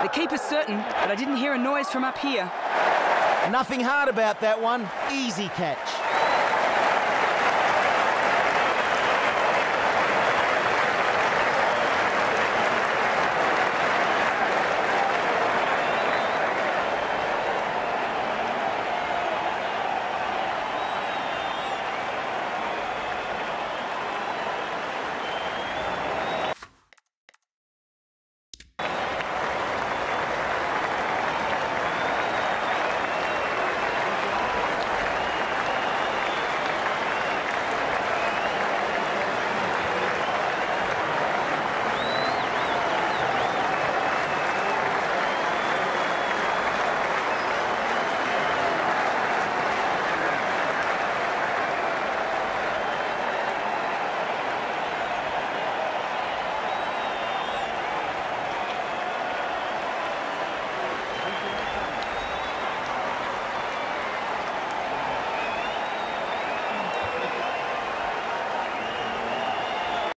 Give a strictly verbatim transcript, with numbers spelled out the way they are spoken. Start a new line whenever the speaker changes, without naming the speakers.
The keeper's certain, but I didn't hear a noise from up here.
Nothing hard about that one. Easy catch.